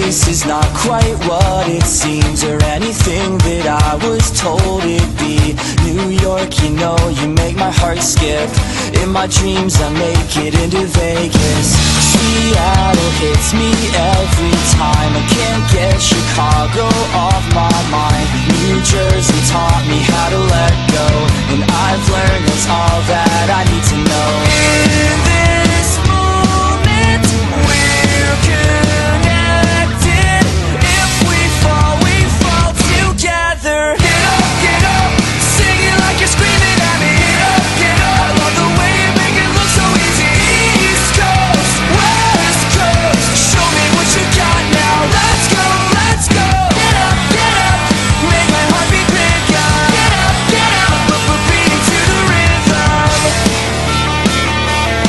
place is not quite what it seems, or anything that I was told it'd be. New York, you know, you make my heart skip. In my dreams I make it into Vegas. Seattle hits me every time. I can't get Chicago off my mind. New Jersey taught me how to let go, and I've learned that's all that I need to know. In this moment, we're connected. If we fall together. Get up, sing it like you're screaming at me. Get up, I love the way you make it look so easy. East Coast, West Coast, show me what you got now. Let's go, let's go. Get up, make my heart beat bigger. Get up, beat to the rhythm.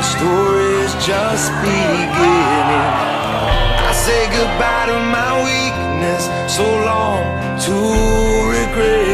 story's just beginning. I say goodbye to my weakness, so long to regret.